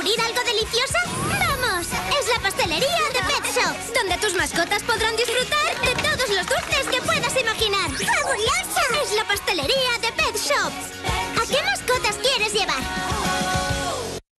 descubrir algo delicioso? ¡Vamos! Es la pastelería de Pet Shop, donde tus mascotas podrán disfrutar de todos los dulces